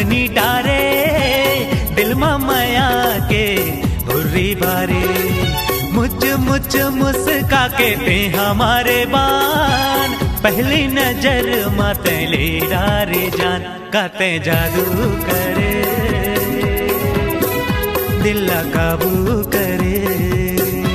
नी डारे दिल माया के हुर्री बारे मुझ मुस्का के ते हमारे बान पहली नजर माते ले रे जान काते जादू करे दिल काबू करे।